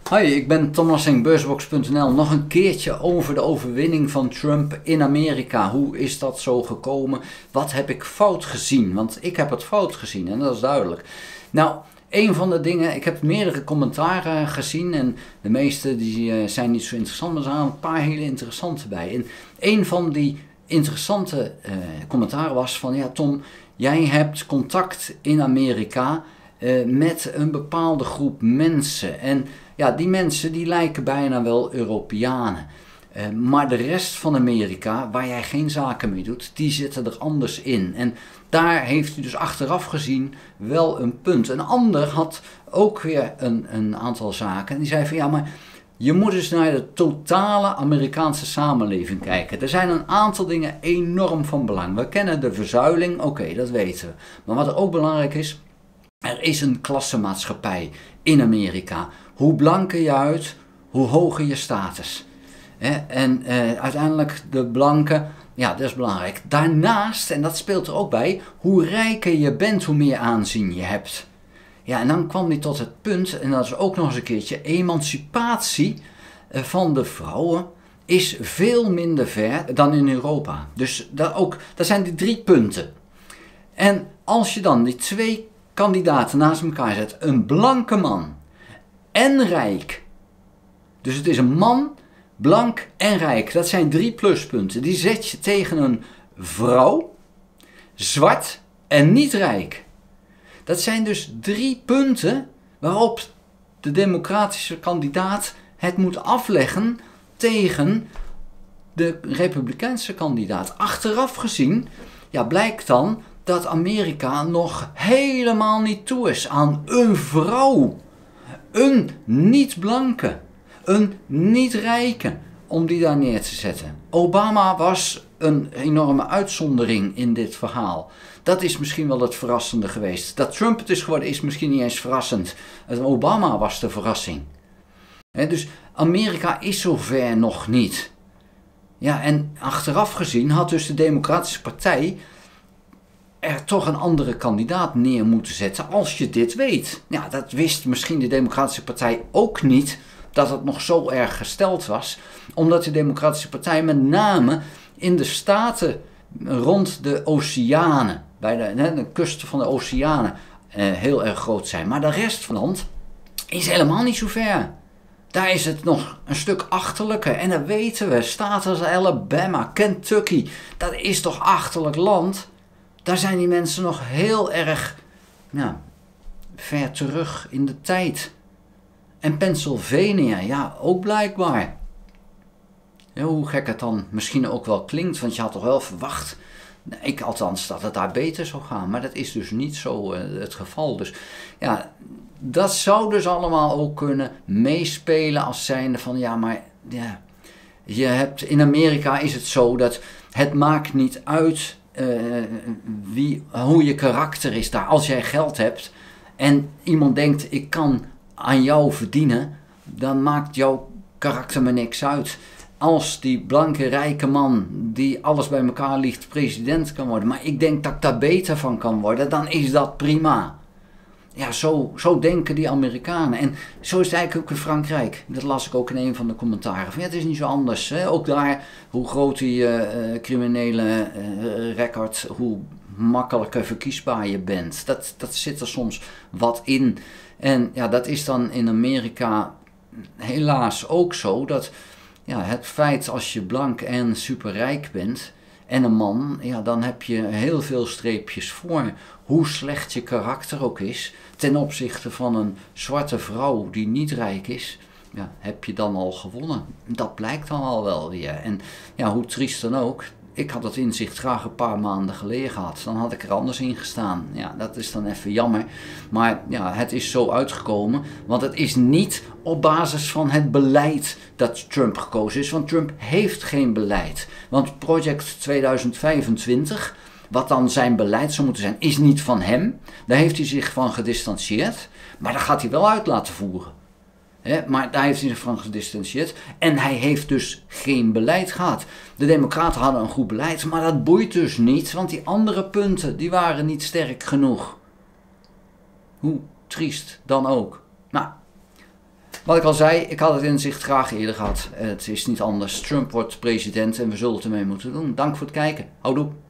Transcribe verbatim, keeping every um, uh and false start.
Hoi, ik ben Thomas en beursbox punt n l. Nog een keertje over de overwinning van Trump in Amerika. Hoe is dat zo gekomen? Wat heb ik fout gezien? Want ik heb het fout gezien en dat is duidelijk. Nou, een van de dingen, ik heb meerdere commentaren gezien en de meeste die uh, zijn niet zo interessant, maar er zijn een paar hele interessante bij. En een van die interessante uh, commentaren was van, ja Tom, jij hebt contact in Amerika uh, met een bepaalde groep mensen en ja, die mensen die lijken bijna wel Europeanen. Uh, maar de rest van Amerika, waar jij geen zaken mee doet, die zitten er anders in. En daar heeft hij dus achteraf gezien wel een punt. Een ander had ook weer een, een aantal zaken. En die zei van ja, maar je moet eens naar de totale Amerikaanse samenleving kijken. Er zijn een aantal dingen enorm van belang. We kennen de verzuiling, oké, okay, dat weten we. Maar wat er ook belangrijk is, er is een klassenmaatschappij in Amerika. Hoe blanker je uit, hoe hoger je status. En uh, uiteindelijk de blanken, ja, dat is belangrijk. Daarnaast, en dat speelt er ook bij, hoe rijker je bent, hoe meer aanzien je hebt. Ja, en dan kwam hij tot het punt, en dat is ook nog eens een keertje, emancipatie van de vrouwen is veel minder ver dan in Europa. Dus dat, ook, dat zijn die drie punten. En als je dan die twee kandidaten naast elkaar zet, een blanke man en rijk. Dus het is een man, blank en rijk. Dat zijn drie pluspunten. Die zet je tegen een vrouw, zwart en niet rijk. Dat zijn dus drie punten waarop de democratische kandidaat het moet afleggen tegen de republikeinse kandidaat. Achteraf gezien, ja, blijkt dan dat Amerika nog helemaal niet toe is aan een vrouw. Een niet-blanke, een niet-rijke, om die daar neer te zetten. Obama was een enorme uitzondering in dit verhaal. Dat is misschien wel het verrassende geweest. Dat Trump het is geworden is misschien niet eens verrassend. Obama was de verrassing. He, dus Amerika is zover nog niet. Ja, en achteraf gezien had dus de Democratische Partij er toch een andere kandidaat neer moeten zetten als je dit weet. Ja, dat wist misschien de Democratische Partij ook niet, dat het nog zo erg gesteld was, omdat de Democratische Partij met name in de staten rond de oceanen, bij de, hè, de kusten van de oceanen, eh, heel erg groot zijn. Maar de rest van het land is helemaal niet zo ver. Daar is het nog een stuk achterlijker. En dat weten we, staten als Alabama, Kentucky, dat is toch achterlijk land. Daar zijn die mensen nog heel erg ja, ver terug in de tijd. En Pennsylvania, ja, ook blijkbaar. Ja, hoe gek het dan misschien ook wel klinkt, want je had toch wel verwacht, ik althans, dat het daar beter zou gaan. Maar dat is dus niet zo uh, het geval. Dus ja, dat zou dus allemaal ook kunnen meespelen als zijnde van, ja, maar ja, je hebt, in Amerika is het zo dat het maakt niet uit Uh, wie, hoe je karakter is daar. Als jij geld hebt en iemand denkt ik kan aan jou verdienen, dan maakt jouw karakter me niks uit. Als die blanke rijke man die alles bij elkaar ligt president kan worden, maar ik denk dat ik daar beter van kan worden, dan is dat prima. Ja, zo, zo denken die Amerikanen. En zo is het eigenlijk ook in Frankrijk. Dat las ik ook in een van de commentaren. Van, ja, het is niet zo anders. Hè? Ook daar, hoe groot die uh, criminele uh, record, hoe makkelijker verkiesbaar je bent. Dat, dat zit er soms wat in. En ja, dat is dan in Amerika helaas ook zo. Dat ja, het feit als je blank en superrijk bent en een man, ja, dan heb je heel veel streepjes voor. Hoe slecht je karakter ook is, ten opzichte van een zwarte vrouw die niet rijk is, ja, heb je dan al gewonnen. Dat blijkt dan al wel weer. En ja, hoe triest dan ook, ik had dat inzicht graag een paar maanden geleden gehad. Dan had ik er anders in gestaan. Ja, dat is dan even jammer. Maar ja, het is zo uitgekomen. Want het is niet op basis van het beleid dat Trump gekozen is. Want Trump heeft geen beleid. Want Project tweeduizend vijfentwintig, wat dan zijn beleid zou moeten zijn, is niet van hem. Daar heeft hij zich van gedistanceerd. Maar dat gaat hij wel uit laten voeren. He, maar daar heeft hij zich van gedistanceerd. En hij heeft dus geen beleid gehad. De Democraten hadden een goed beleid, maar dat boeit dus niet. Want die andere punten, die waren niet sterk genoeg. Hoe triest dan ook. Nou, Wat ik al zei, ik had het inzicht graag eerder gehad. Het is niet anders. Trump wordt president en we zullen het ermee moeten doen. Dank voor het kijken. Houdoe.